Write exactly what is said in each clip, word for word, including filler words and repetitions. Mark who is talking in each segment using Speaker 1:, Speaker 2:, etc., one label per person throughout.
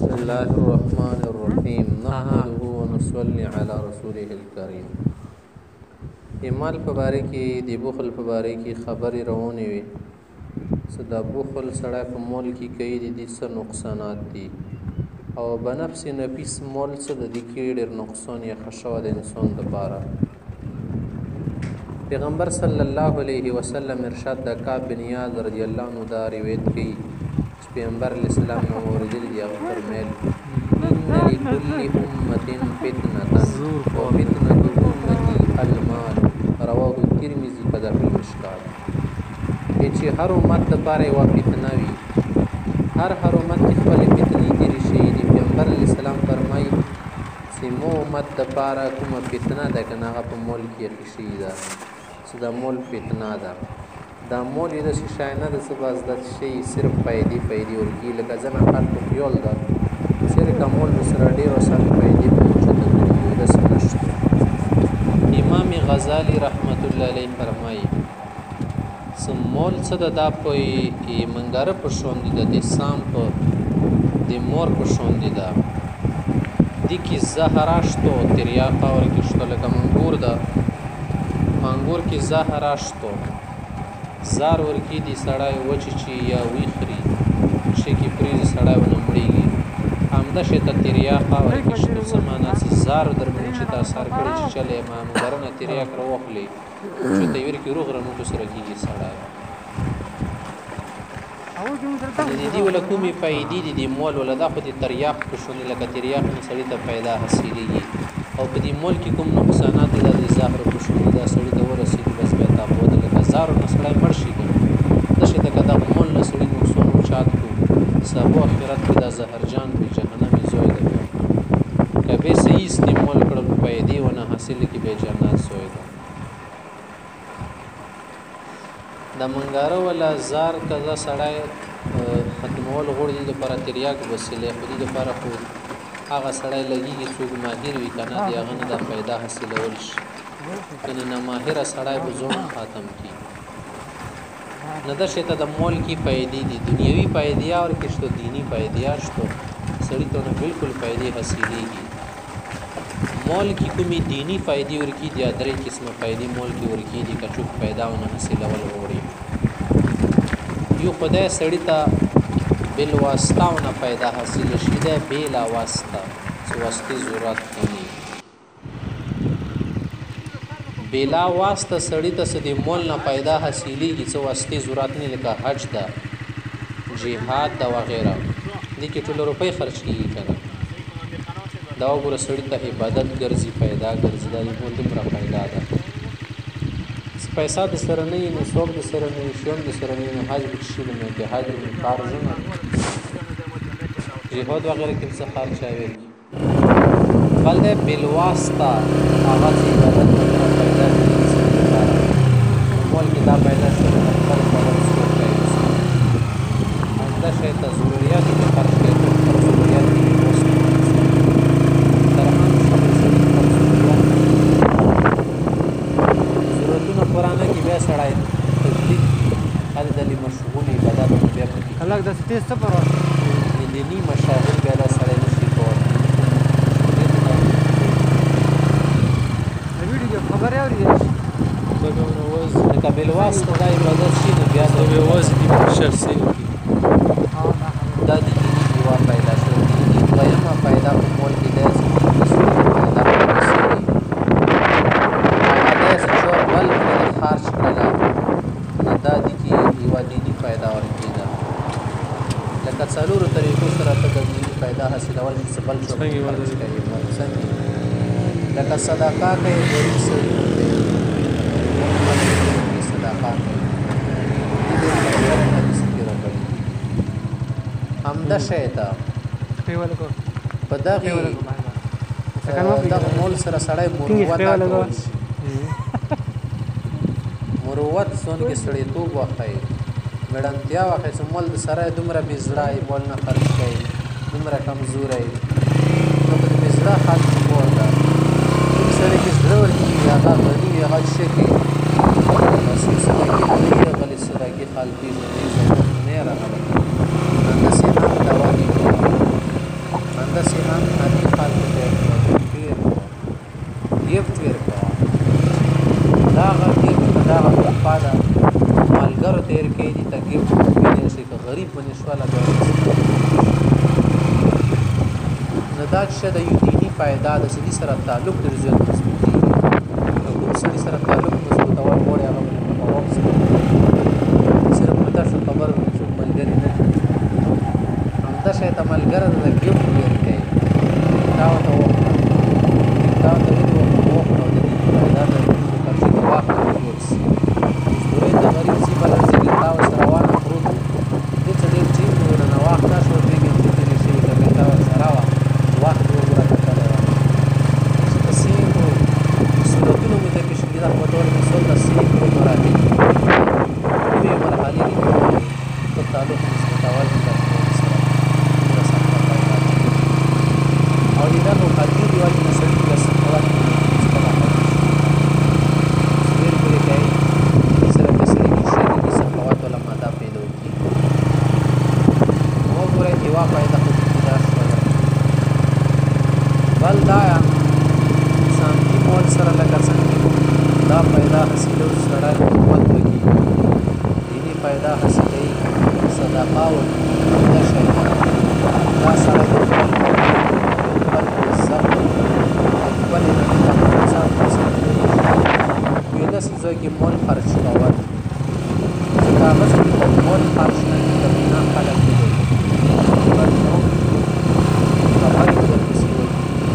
Speaker 1: بسم الله الرحمن الرحیم نحمده ونصلي على رسوله الكریم. ایمال په باره کې د بخل په باره کې خبرې روانې وي چې دا بخل سړی په مول کې کوي د دې څه نقصانات دي او بنفس نفیس مول څه د دې کې ډېر نقصان یا خشوه د انسان دپاره. پیغمبر صلی الله علیه وسلم ارشاد د کعب بن یاد رضی الله عنه دا روایت کوي چې پیغمبر علیه السلام نه اورېدلي دي هغه فرمیل ان لکل امة فتنة وفتنة امتي المال رواه الترمذي په داخل مشکات. چې هر امت دپاره یوه فتنه وي، هر هر امت کې خپلې فتنې تېرې شوي دي. پیغمبر علیه السلام فرمایي چې مو امت دپاره کومه فتنه ده که نه هغه په مول کې ایښې شوي ده چې دا مول فتنه ده. دا مول یې داسې شی نه ده چې بس دا شی صرف پیدې پیدې ورکوي. لکه ځینې خلکو خیال ده صرف که مول ورسره ډېر اسانه پیدې په اوچته کړي، داسې نشته. امام غزالي رحمت الله علیه فرمایي چې مول څه ده، دا په منګاره په شونډې ده، د سام په د مور په شونډې ده. دې کې زهره شته، تریاقه ورکې شته. لکه منګور ده، منګور کې زهره شته، زار ورکې دي سړی وچیچي یا ویخري، شي کې پرېږدي سړی ونه مړېږي. همدا شی ته تریاقه ورکې شته. څه معنا چې زار در باندې چې تا اثر کړی چې چلی ما منګره نه تریاق راواخلې چې ته یې ورکې روغ رمټو سره کېږي سړی. د دې وله کومې فایدې دي د مول وله دا خو د تریاق په شونې لکه تریاق نه سړي ته پیدا حاصلېږي. او په دې مول کې کوم نقصانات دي دا د زهرو په شونې دا سړي ته ورسېږي بس بیا تاپو ده. لکه زهرو نه سړی مړ شي که داسې ده که دغه مول نه سړي نقصان وچات کړو سبا آخرت کې دا زهرجان وي، جهنم یې زوی ده. بیا که بیا صحیح استعمال کړل فایدې ونه حاصله کړي بیا جنت زوی ده. د منګاره ولا زار کزه سړی ختمول غوړي د لپاره تریاک وسیلې خو دې لپاره خو هغه سړی لګېږي څوک ماهر وي که نه د هغه نه دا پیدا حاصلول شي. که نه ناماهره سړی به ځوان ختم کړي. نه دا شی ته د مول کې پیدې دي، دنیوي پیدې ورکې شته، دیني پیدې شته. سړي ته نه بلکل پیدې حاصلېږي. مول کې کومې دیني فایدې ورکړي دي، درې قسمه فایدې مول کې ورکړي دي که څوک پیدا ونه حاصلول غواړي. یو خدای سړي ته بالواسطه ونه پیدا حاصله شي دی، بېله واسطه چې واسطې ضرورت کوي. بېلا واسطه سړي ته څه د مول نه پیدا حاصلېږي څه واسطې ضرورت نه، لکه حج ده، جهاد ده وغیره. دې کې ټوله روپۍ خرچ کېږي که نه. دا وګوره سړي ته عبادت ګرځي، پیدا ګرځي. دا د مول دومره پیدا ده. پیسه د سره نه وي نو څوک د سره نه وي، شیان د سره نه وي نو حج به څه شي نه کې حج به فرض نه جهاد وغیره کې څه خرچ وي. بل دی بالواسطه هغه چې عبادت نه پیدا کېږي سړي لپاره مول کې دا پیدا شوی د خپل عبادت څوک کوي. همدا شی ته ضروريات کې خرچ کوي، خپل ضروريات کې وسط تر هم خپل سړي خپل ضروريات ضرورتونه پوره نه کړي بیا سړی تکلیف هلته دلې مشغول عبادت بیا پکې
Speaker 2: هلک داسې تېز څه پروا
Speaker 1: دیني مشاغل بیا دا سړی نشي کولی.
Speaker 2: خبرې اورېدلی شي
Speaker 1: لکه بالواسطه دا عبادت شي نو بیا دا
Speaker 3: یوازې دې په شخصي وکړي.
Speaker 1: دا د دیني جوا پیدا شوی. دویمه پیدا په مول کې دی چې مول کې سړي پیدا ورسېږي هغه دی چې چور بل پرې خرچ کړله نو دا دې کې یوه دیني پیدا ورکړي ده. لکه څلورو طریقو سره ته د دیني پیدا حاصلول چې بل څوک خرچ کوي. څنګه لکه صدقه کوي، غریب سړي کوي، صدقه کوي. حدیث کې راغلي همدا شی ته په دغې دغه مول سره سړی مروت کول شي. مروت ځان کې سړیتوب وښایي، مېړانتیا وښایي چې مول د سره دومره بې زړه یې مول نه خرچ کوي، دومره کمزوری نو په د بې زړه خلک مور ده. سړی کې زړه ورکېږي هغه غني وي هغه شکي بس صدقې غني غلې صدقې خلقي غني زمونې راغله همداسې هم دوا دي. باندې شوله بیا نو دا چې د یو دیني فایده د سړي سره تعلق ډېر زیات مضبوطېږي د کوم سړي سره تعلق مضبوطول غواړي هغه به په قوام سره صرف په داسې خبرو کې څوک ملګري نه دي همدا شی ته ملګری د ګفټ ویل کوي دا ورته وکړه دا ورته ویلي وکړه وکړه د دې فایده د خرچې د واخله جوړ شي مزدورۍ د غریب ځي به لړزېږي تا ورسره روانه پروت دې څه ډېر ټینګ و نه وخت نه شو پرېږدي چې تېرې شوي که بیا تا ورسره وه وخت یې وګوره کتلی وه چې په سیکو صورتونو مې ته کشکي دا په ډول مثال د سیکو مراحل نوې مرحلې دي په تعلق نسبتول د قوم سره پوره سخته فایده او د دغو قدرې د وجې نه سړي له سخاوت مصطلح ډېر پورې کوي صرف د سړي کې شی د سخاوت والا ماده پیدا کېږي وګورئ یوه فایده خو دې دا شوله بل دا سامتي مول سره لکه څنګه دا پیدا حاصلو سړی قوت وکړي دیني پیدا حاصلوي صدقه وکړي دا شی دا سړی د خپل خپل عزت د خپلې نړۍ ته اقتصاد حاصلوي یو داسې ځای کې مول خرچ کول ځکه هغه ځای کې مول خرچ نه کړي د بنا خلک دي بل نو خبرې به درپسې وکړي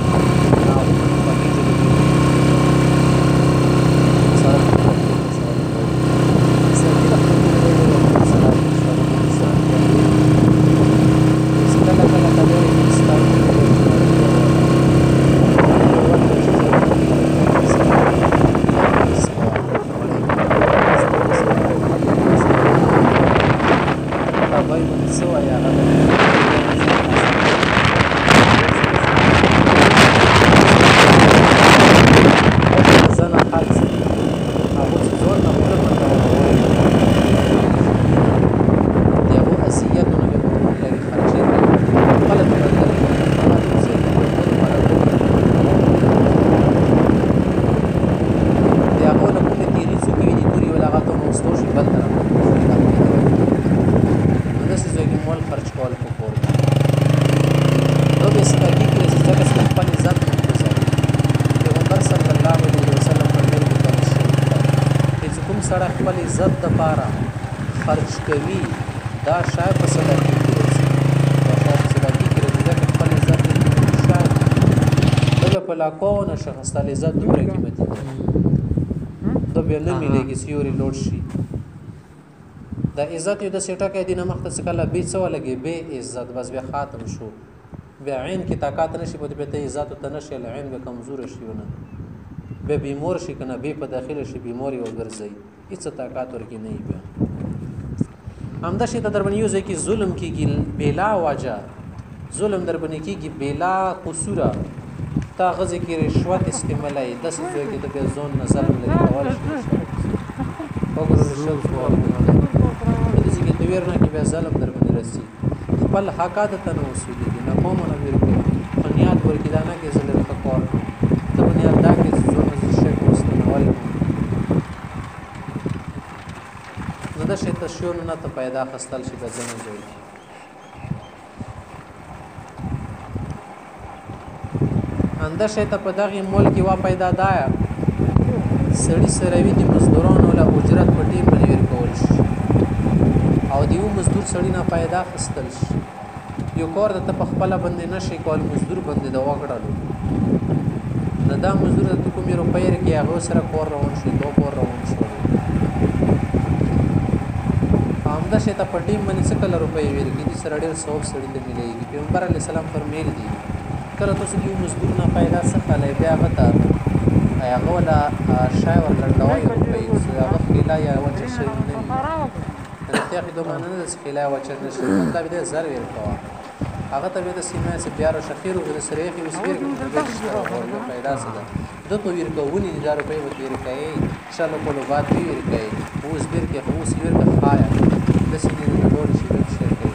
Speaker 1: سړی خپل عزت دپاره خرچ کوي دا شاید په صداقي کې راځي دا شاید په صداقي کې راځي ځکه خپل عزت دی شاید ته به په لاکو نه شه ستا عزت دومره قیمتي دی ته بیا نه میلېږي سیوري لوړ شي دا عزت یو داسې ټکی دی نه مخته څه کله بې څه ولګي بې عزت بس بیا ختم شو بیا عین کې طاقت نه شي بیا ته عزت ته نه شي عین به کمزوره شي ونه بیا بیمور شي که نه بې په داخله شي بیماري وګرځوي هېڅ طاقت ورکې نه وي بیا همدا شی ته در باندې یو ځای کې ظلم کېږي بېلا وجه ظلم در باندې کېږي بېلا قصوره تا هغه ځای کې رشوت استعمالوي داسې ځای کې ته بیا ځان نه ظلم لري کولی شي وګوره رشوت په دې ځای کې د ویر نه کې بیا ظلم در باندې رسي خپل حقات ته نه وصولېږي نه قومه نه ویر کوي بنیاد ورکړي دا نه کې زه لرې ښه کار ته بنیاد دا کې زه زه شک واستنول نو دا شی ته شیونو نه ته پیدا خستل شي به ځینې ځای کې همدا شی ته په دغې ملک کې وا پیدا دایه سړي سره وي د مزدورانو له اجرت په ټیم باندې ورکول شي او د یو مزدور سړي نه پیدا خستل شي یو کار د ته په خپله باندې نه شي کول مزدور باندې د وکړلو نو دا مزدور د ته کومې روپۍ کې هغه سره کار روان شي دو کار روان شو همدا شی ته په ټیم باندې څه کله روپۍ ورکړي دې سره ډېر ثواب سړي ته ملېږي پیغمبر علیه السلام فرمیل دي کله تاسو د یو مزدور نه پیدا څه خلی بیا هغه ته هغه وله شی ورلنډوئ روپۍ هغه خیله یا وچه شوي نه وي رښتیا خې دومره نه ده چې خیله یا وچه نه شوي همدا بیا زر ورکوه هغه ته بیا د سیمه چې بیا را شخیر و د سره یې اوس ورکړي پیدا څه ده ده په ورکونې دي دا روپۍ به ورکوي انشاءالله کولو بعد به ورکوي اوس ورکړي خو اوس یې ورکړه خایه داسې دې نه ډول شي بیا شی کوي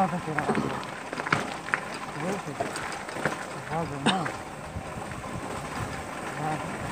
Speaker 2: ته کې راغلی وایي چې حاضر نه